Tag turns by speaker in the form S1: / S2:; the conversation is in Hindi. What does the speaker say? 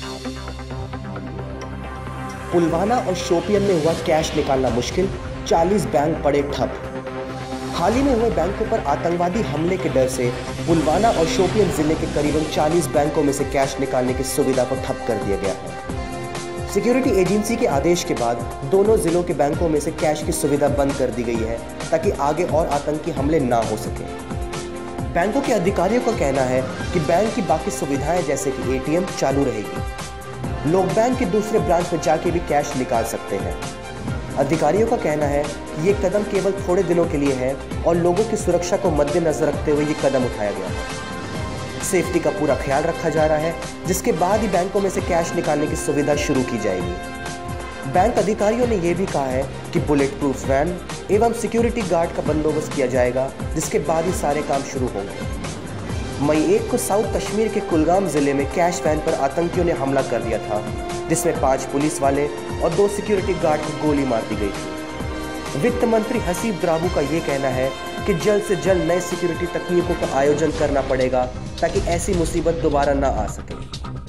S1: पुलवामा और शोपियन में हुआ कैश निकालना मुश्किल, 40 बैंक पड़े ठप। हाल ही में हुए बैंकों पर आतंकवादी हमले के डर से पुलवामा और शोपियन जिले के करीबन 40 बैंकों में से कैश निकालने की सुविधा को ठप कर दिया गया है। सिक्योरिटी एजेंसी के आदेश के बाद दोनों जिलों के बैंकों में से कैश की सुविधा बंद कर दी गई है ताकि आगे और आतंकी हमले ना हो सके। बैंकों के अधिकारियों का कहना है कि बैंक की बाकी सुविधाएं जैसे कि एटीएम चालू रहेगी। लोग बैंक के दूसरे ब्रांच में जाके भी कैश निकाल सकते हैं। अधिकारियों का कहना है कि ये कदम केवल थोड़े दिनों के लिए है और लोगों की सुरक्षा को मद्देनजर रखते हुए ये कदम उठाया गया है। सेफ्टी का पूरा ख्याल रखा जा रहा है, जिसके बाद ही बैंकों में से कैश निकालने की सुविधा शुरू की जाएगी। बैंक अधिकारियों ने यह भी कहा है कि बुलेट प्रूफ वैन एवं सिक्योरिटी गार्ड का बंदोबस्त किया जाएगा, जिसके बाद ही सारे काम शुरू होंगे। मई 1 को साउथ कश्मीर के कुलगाम जिले में कैश वैन पर आतंकियों ने हमला कर दिया था, जिसमें 5 पुलिस वाले और 2 सिक्योरिटी गार्ड को गोली मार दी गई थी। वित्त मंत्री हसीब द्राबू का ये कहना है कि जल्द से जल्द नए सिक्योरिटी तकनीकों का आयोजन करना पड़ेगा ताकि ऐसी मुसीबत दोबारा ना आ सके।